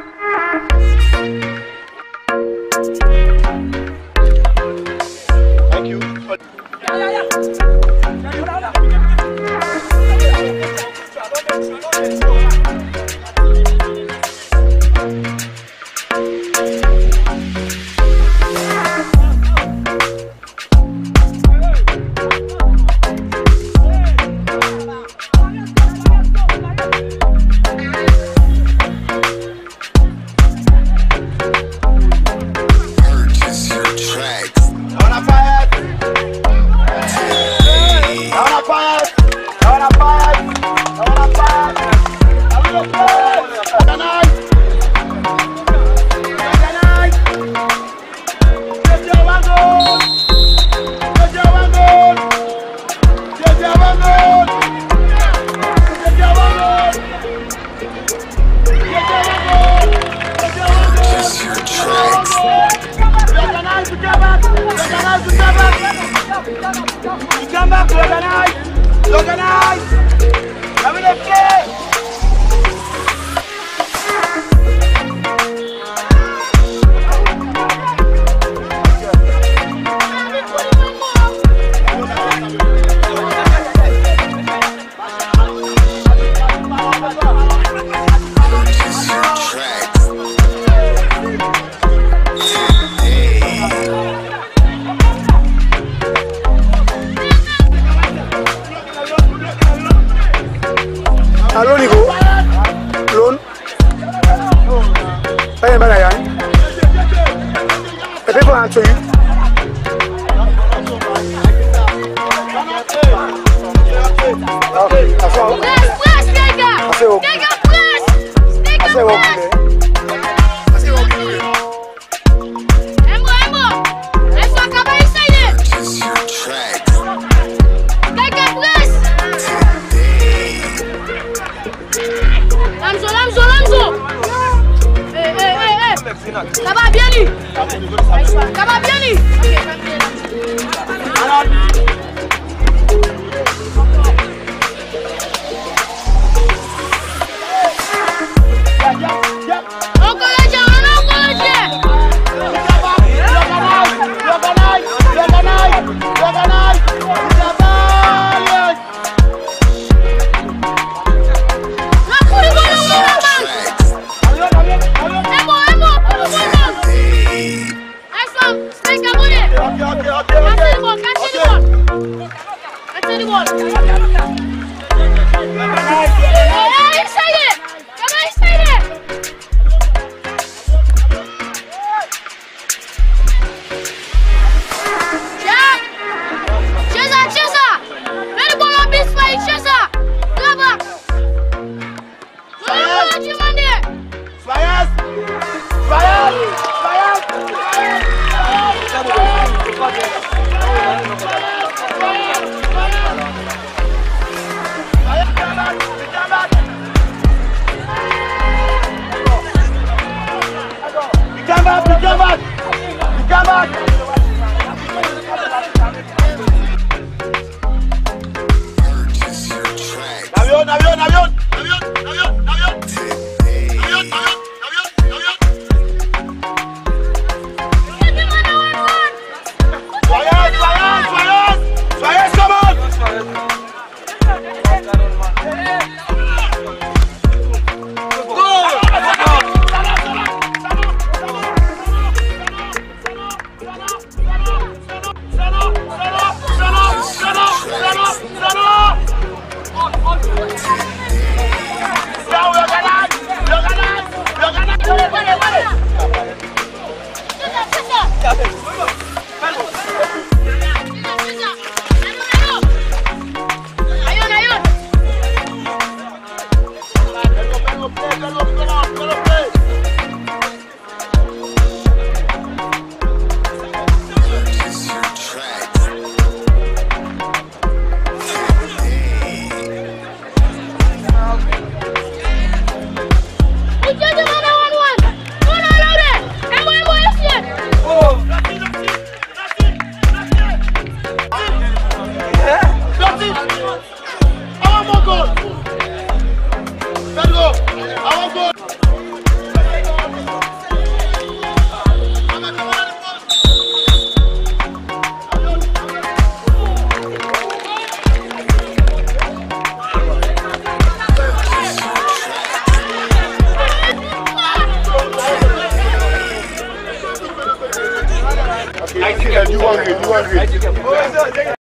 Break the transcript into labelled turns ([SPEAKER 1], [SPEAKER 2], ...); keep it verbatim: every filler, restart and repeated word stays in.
[SPEAKER 1] Thank you. Come back, organize! Organize! Come in the play!
[SPEAKER 2] Allo Nico, Lone, hey Marianne, the people answer you. Okay, I saw.
[SPEAKER 3] Press, press, Nega!
[SPEAKER 2] I say okay.
[SPEAKER 3] Nega, press! Nega,
[SPEAKER 2] I say okay.
[SPEAKER 3] press!
[SPEAKER 2] I say okay.
[SPEAKER 3] Embo, Embo! Let's talk about inside it! Nega, press! Lamzo, Lamzo, Lamzo! Eh, eh, eh, eh! Ça va bien, lui! Ça va bien, lui!
[SPEAKER 1] Avión, avión, avión, avión, avión, avión, avión, avión, avión. Soyez, soyez, soyez, soyez, come on. I want goal.
[SPEAKER 2] one hundred, two hundred.